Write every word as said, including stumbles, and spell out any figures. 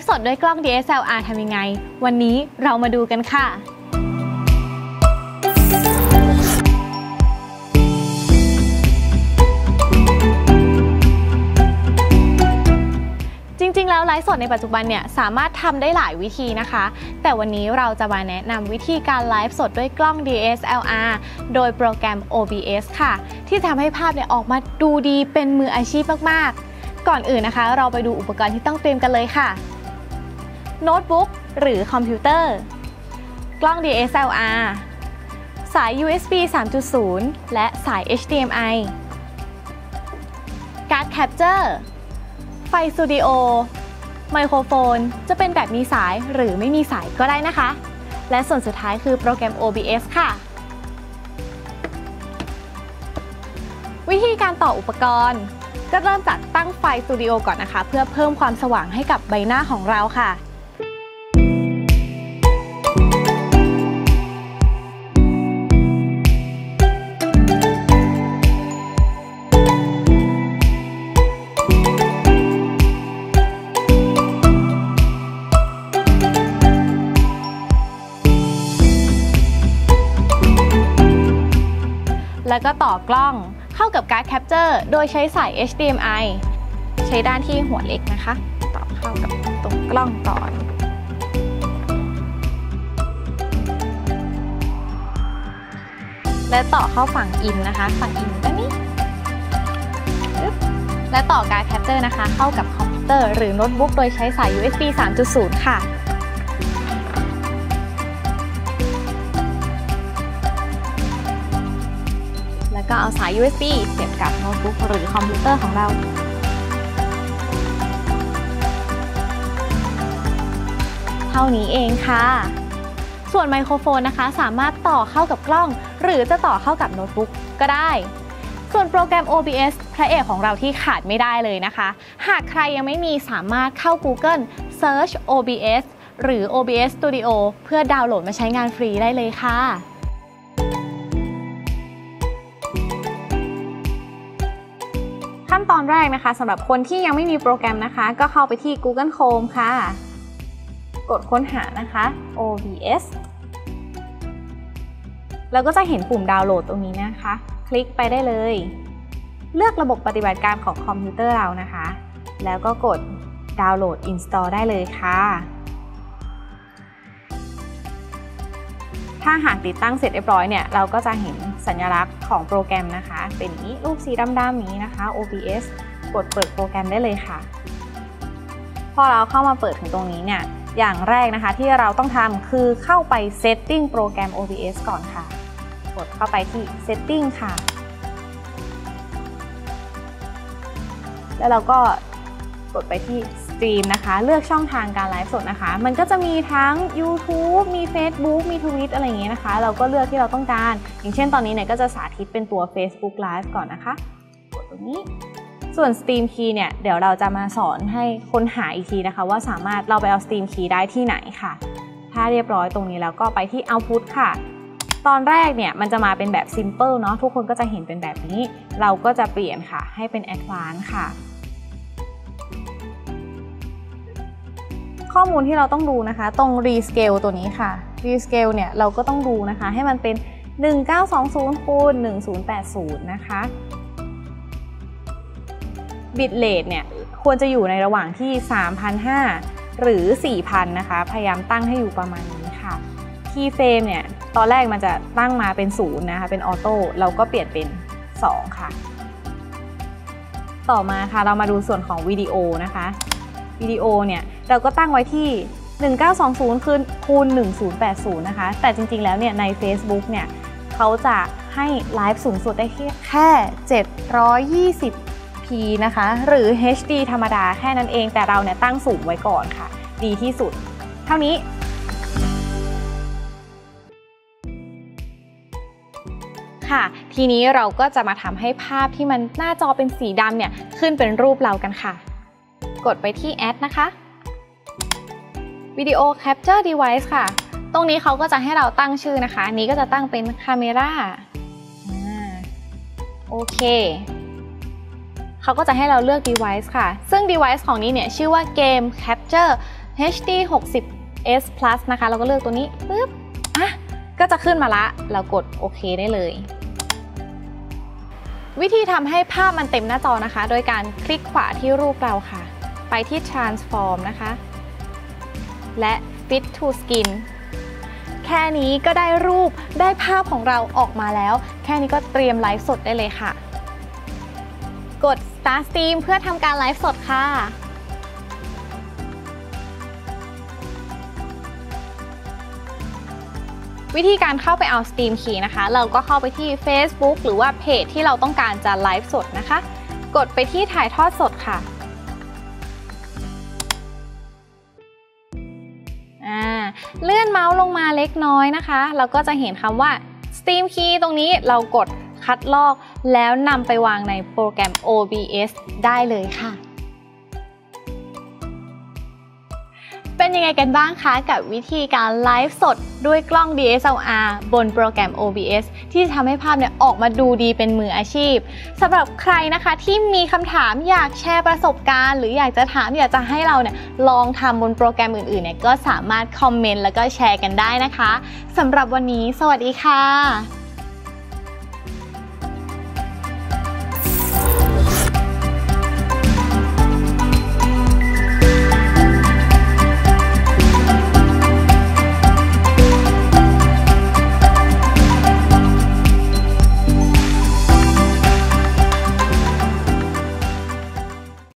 ฟ์สดด้วยกล้อง ดี เอส แอล อาร์ ทำยังไงวันนี้เรามาดูกันค่ะจริงๆแล้วไลฟ์สดในปัจจุบันเนี่ยสามารถทำได้หลายวิธีนะคะแต่วันนี้เราจะมาแนะนำวิธีการไลฟ์สดด้วยกล้อง ดี เอส แอล อาร์ โดยโปรแกรม โอ บี เอส ค่ะที่ทำให้ภาพเนี่ยออกมาดูดีเป็นมืออาชีพมากๆก่อนอื่นนะคะเราไปดูอุปกรณ์ที่ต้องเตรียมกันเลยค่ะโน้ตบุ๊กหรือคอมพิวเตอร์กล้อง ดี เอส แอล อาร์ สาย ยู เอส บี สามจุดศูนย์ และสาย เอช ดี เอ็ม ไอ การ์ดแคปเจอร์ไฟสตูดิโอไมโครโฟนจะเป็นแบบมีสายหรือไม่มีสายก็ได้นะคะและส่วนสุดท้ายคือโปรแกรม โอ บี เอส ค่ะวิธีการต่ออุปกรณ์ก็เริ่มจากตั้งไฟสตูดิโอก่อนนะคะเพื่อเพิ่มความสว่างให้กับใบหน้าของเราค่ะแล้วก็ต่อกล้องเข้ากับการ์ดแคปเจอร์โดยใช้สาย เอช ดี เอ็ม ไอ ใช้ด้านที่หัวเล็กนะคะต่อเข้ากับตรงกล้องก่อนและต่อเข้าฝั่งอินนะคะฝั่งอินด้านนี้และต่อการ์ดแคปเจอร์นะคะเข้ากับคอมพิวเตอร์หรือโน้ตบุ๊กโดยใช้สาย ยู เอส บี สามจุดศูนย์ ค่ะแล้วก็เอาสาย ยู เอส บี เสียบกับโน้ตบุ๊กหรือคอมพิวเตอร์ของเราเท่านี้เองค่ะส่วนไมโครโฟนนะคะสามารถต่อเข้ากับกล้องหรือจะต่อเข้ากับโน้ตบุ๊กก็ได้ส่วนโปรแกรม โอ บี เอส พระเอกของเราที่ขาดไม่ได้เลยนะคะหากใครยังไม่มีสามารถเข้า Google Search โอ บี เอส หรือ โอ บี เอส Studio เพื่อดาวน์โหลดมาใช้งานฟรีได้เลยค่ะขั้นตอนแรกนะคะสำหรับคนที่ยังไม่มีโปรแกรมนะคะก็เข้าไปที่ Google Chrome ค่ะกดค้นหานะคะ โอ บี เอส แล้วก็จะเห็นปุ่มดาวน์โหลดตรงนี้นะคะคลิกไปได้เลยเลือกระบบปฏิบัติการของคอมพิวเตอร์เรานะคะแล้วก็กดดาวน์โหลด Install ได้เลยค่ะถ้าหากติดตั้งเสร็จเรียบร้อยเนี่ยเราก็จะเห็นสัญลักษณ์ของโปรแกรมนะคะเป็นอย่างนี้รูปสีดำๆนี้นะคะ โอ บี เอส กดเปิดโปรแกรมได้เลยค่ะพอเราเข้ามาเปิดถึงตรงนี้เนี่ยอย่างแรกนะคะที่เราต้องทำคือเข้าไป Setting โปรแกรม โอ บี เอส ก่อนค่ะกดเข้าไปที่ Setting ค่ะแล้วเราก็กดไปที่ Stream นะคะเลือกช่องทางการไลฟ์สดนะคะมันก็จะมีทั้ง YouTube มี Facebook มี Twitch อะไรอย่างเงี้ยนะคะเราก็เลือกที่เราต้องการอย่างเช่นตอนนี้เนี่ยก็จะสาธิตเป็นตัว Facebook Live ก่อนนะคะกดตรงนี้ส่วน Steam Key เนี่ยเดี๋ยวเราจะมาสอนให้ค้นหาอีกทีนะคะว่าสามารถเราไปเอา Steam Key ได้ที่ไหนค่ะถ้าเรียบร้อยตรงนี้แล้วก็ไปที่ Output ค่ะตอนแรกเนี่ยมันจะมาเป็นแบบ Simple เนาะทุกคนก็จะเห็นเป็นแบบนี้เราก็จะเปลี่ยนค่ะให้เป็น Advanced ค่ะข้อมูลที่เราต้องดูนะคะตรง Rescale ตัวนี้ค่ะ Rescale เนี่ยเราก็ต้องดูนะคะให้มันเป็นหนึ่งเก้าสองศูนย์คูณหนึ่งศูนย์แปดศูนย์นะคะBitrate เนี่ยควรจะอยู่ในระหว่างที่ สามพันห้าร้อย หรือ สี่พัน นะคะพยายามตั้งให้อยู่ประมาณนี้ค่ะ Keyframe เนี่ยตอนแรกมันจะตั้งมาเป็นศูนย์นะคะเป็นออโต้เราก็เปลี่ยนเป็นสองค่ะต่อมาค่ะเรามาดูส่วนของวิดีโอนะคะวิดีโอเนี่ยเราก็ตั้งไว้ที่หนึ่งเก้าสองศูนย์คูณหนึ่งศูนย์แปดศูนย์นะคะแต่จริงๆแล้วเนี่ยใน Facebook เนี่ยเขาจะให้ไลฟ์สูงสุดได้แค่เจ็ดร้อยยี่สิบ พี นะคะหรือ เอช ดี ธรรมดาแค่นั้นเองแต่เราเนี่ยตั้งสูงไว้ก่อนค่ะดีที่สุดเท่านี้ค่ะทีนี้เราก็จะมาทำให้ภาพที่มันหน้าจอเป็นสีดำเนี่ยขึ้นเป็นรูปเรากันค่ะกดไปที่ Add นะคะวิดีโอ Capture Device ค่ะตรงนี้เขาก็จะให้เราตั้งชื่อนะคะนี้ก็จะตั้งเป็น Camera โอเคเขาก็จะให้เราเลือก device ค่ะซึ่ง device ของนี้เนี่ยชื่อว่า Game Capture เอช ดี หกสิบ เอส พลัส นะคะเราก็เลือกตัวนี้ปึ๊บอ่ะก็จะขึ้นมาละเรากดโอเคได้เลยวิธีทำให้ภาพมันเต็มหน้าจอนะคะโดยการคลิกขวาที่รูปเราค่ะไปที่ transform นะคะและ fit to skin แค่นี้ก็ได้รูปได้ภาพของเราออกมาแล้วแค่นี้ก็เตรียมไลฟ์สดได้เลยค่ะกด start stream เพื่อทำการไลฟ์สดค่ะวิธีการเข้าไปเอา Stream Key นะคะเราก็เข้าไปที่ Facebook หรือว่าเพจที่เราต้องการจะไลฟ์สดนะคะกดไปที่ถ่ายทอดสดค่ะเลื่อนเมาส์ลงมาเล็กน้อยนะคะเราก็จะเห็นคำว่า Stream Key ตรงนี้เรากดคัดลอกแล้วนำไปวางในโปรแกรม โอ บี เอส ได้เลยค่ะเป็นยังไงกันบ้างคะกับวิธีการไลฟ์สดด้วยกล้อง ดี เอส แอล อาร์ บนโปรแกรม โอ บี เอส ที่จะทำให้ภาพเนี่ยออกมาดูดีเป็นมืออาชีพสำหรับใครนะคะที่มีคำถามอยากแชร์ประสบการณ์หรืออยากจะถามอยากจะให้เราเนี่ยลองทำบนโปรแกรมอื่นๆเนี่ยก็สามารถคอมเมนต์แล้วก็แชร์กันได้นะคะสำหรับวันนี้สวัสดีค่ะ